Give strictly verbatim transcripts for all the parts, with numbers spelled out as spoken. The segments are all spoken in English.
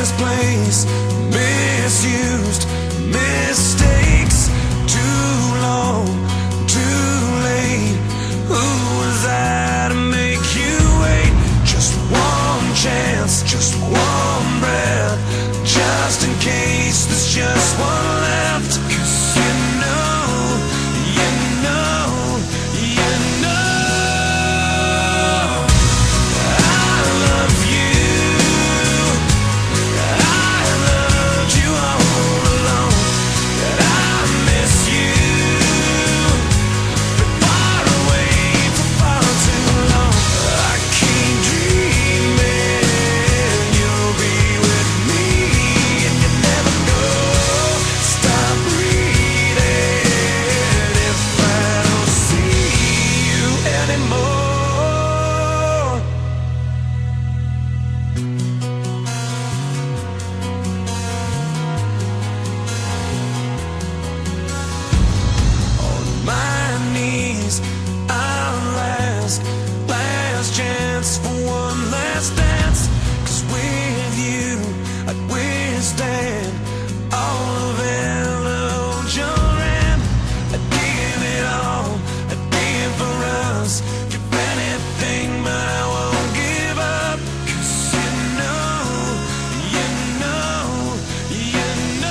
misplaced, misused, mistakes. Too long, too late. Who was I to make you wait? Just one chance, just one breath, just in case there's just one left. 'Cause you know, you know, you know I love you. I loved you all along. That I miss you, but far away for far too long. I keep dreaming you'll be with me, and you never go. Stop breathing if I don't see you anymore. On my knees, I'll ask, last chance for one last dance. 'Cause with you, I'd withstand all of Elohim. I'd give it all, I'd give for us, give anything, but I won't give up. 'Cause you know, you know, you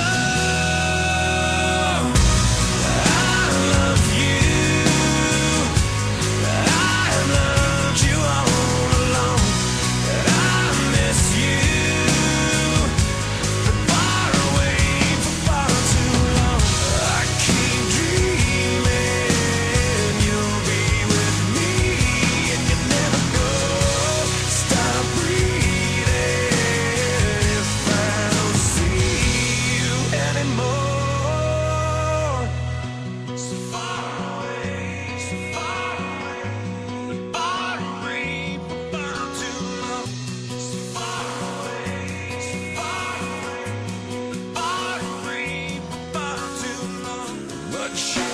know I love you. I loved you all along. That I miss you, but far away for far too long. I keep dreaming you'll be with me, and you never go. Stop breathing if I don't see you anymore. So far away, so far away, far away for far too long. So far away, so far away, far away for far too long. But you